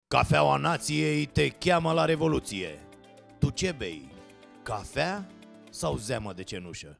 Cafeaua nației te cheamă la revoluție. Tu ce bei? Cafea sau zeamă de cenușă?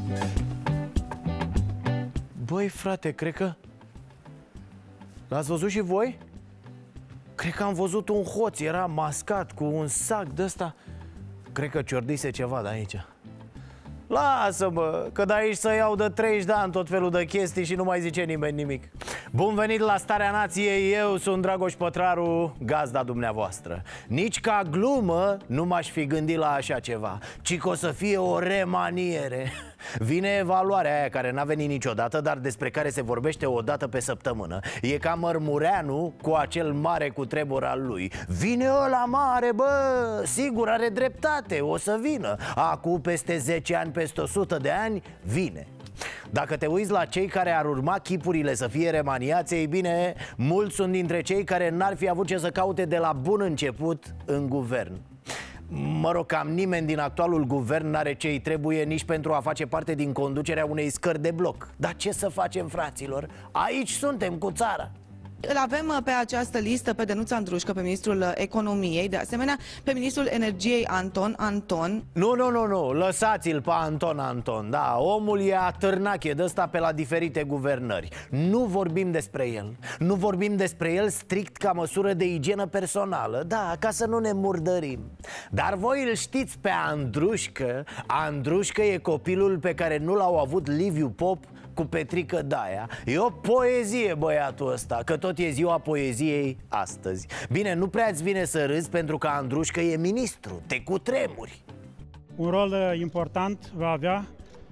Băi, frate, cred că... L-ați văzut și voi? Cred că am văzut un hoț, era mascat cu un sac de ăsta. Cred că ciordise ceva de aici. Lasă-mă, că de aici să iau de 30 de ani tot felul de chestii și nu mai zice nimeni nimic. Bun venit la Starea Nației, eu sunt Dragoș Pătraru, gazda dumneavoastră. Nici ca glumă nu m-aș fi gândit la așa ceva, ci că o să fie o remaniere. Vine evaluarea aia care n-a venit niciodată, dar despre care se vorbește o dată pe săptămână. E ca Mărmureanu cu acel mare cutremur al lui. Vine ăla mare, bă, sigur are dreptate, o să vină. Acum peste 10 ani, peste 100 de ani, vine. Dacă te uiți la cei care ar urma chipurile să fie remaniați, ei bine, mulți sunt dintre cei care n-ar fi avut ce să caute de la bun început în guvern. Mă rog, cam nimeni din actualul guvern n-are ce-i trebuie nici pentru a face parte din conducerea unei scări de bloc. Dar ce să facem, fraților? Aici suntem cu țara. Îl avem pe această listă pe Dănuț Andrușcă, pe ministrul economiei, de asemenea pe ministrul energiei Anton Anton. Nu, lăsați-l pe Anton Anton. Da, omul e atârnache de ăsta pe la diferite guvernări. Nu vorbim despre el. Nu vorbim despre el strict ca măsură de igienă personală. Da, ca să nu ne murdărim. Dar voi îl știți pe Andrușcă. Andrușcă e copilul pe care nu l-au avut Liviu Pop cu Petrică Daia. E o poezie băiatul ăsta, că tot e ziua poeziei astăzi. Bine, nu prea-ți vine să râzi pentru că Andrușcă e ministru, te cutremuri. Un rol important va avea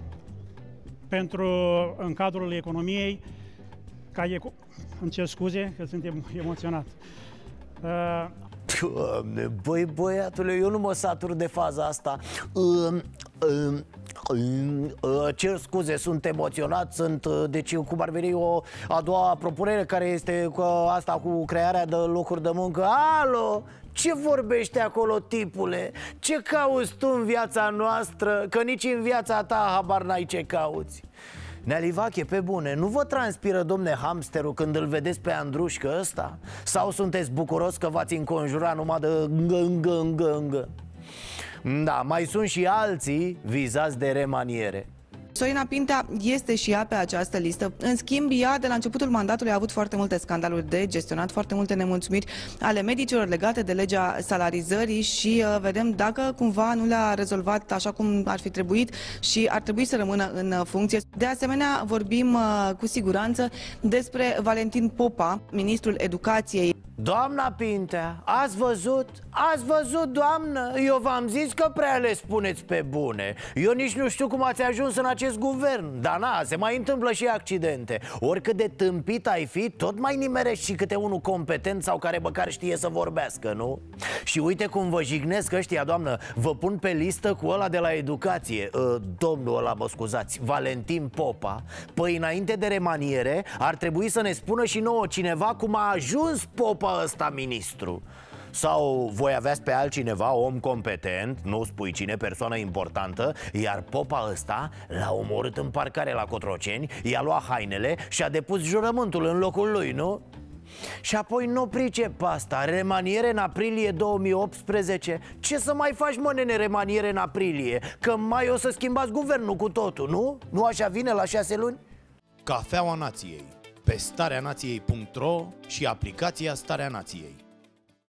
în cadrul economiei, îmi cer scuze că sunt emoționat. Doamne, băi băiatule, eu nu mă satur de faza asta. Cer scuze, sunt emoționat, deci cum ar veni a doua propunere care este cu asta cu crearea de locuri de muncă. Alo, ce vorbește acolo, tipule? Ce cauți tu în viața noastră? Că nici în viața ta habar n-ai ce cauți. Nealivache, pe bune, nu vă transpiră, domne, hamsterul când îl vedeți pe Andrușcă ăsta? Sau sunteți bucuros că v-ați înconjurat numai de ngă? Da, mai sunt și alții vizați de remaniere. Sorina Pintea este și ea pe această listă. În schimb, ea de la începutul mandatului a avut foarte multe scandaluri de gestionat, foarte multe nemulțumiri ale medicilor legate de legea salarizării și vedem dacă cumva nu le-a rezolvat așa cum ar fi trebuit și ar trebui să rămână în funcție. De asemenea, vorbim cu siguranță despre Valentin Popa, ministrul educației. Doamna Pintea, ați văzut? Ați văzut, doamnă? Eu v-am zis că prea le spuneți pe bune. Eu nici nu știu cum ați ajuns în acest guvern. Dar na, se mai întâmplă și accidente. Oricât de tâmpit ai fi, tot mai nimerești și câte unul competent sau care măcar știe să vorbească, nu? Și uite cum vă jignesc ăștia, doamnă. Vă pun pe listă cu ăla de la educație, domnul ăla, mă scuzați, Valentin Popa. Păi înainte de remaniere ar trebui să ne spună și nouă cineva cum a ajuns Popa ăsta ministru. Sau voi aveați pe altcineva, om competent, nu spui cine, persoană importantă, iar Popa ăsta l-a omorât în parcare la Cotroceni, i-a luat hainele și a depus jurământul în locul lui, nu? Și apoi nu pricep asta, remaniere în aprilie 2018. Ce să mai faci, mă, nene, remaniere în aprilie? Că mai o să schimbați guvernul cu totul, nu? Nu așa vine la 6 luni? Cafeaua nației pe stareanației.ro și aplicația Starea Nației.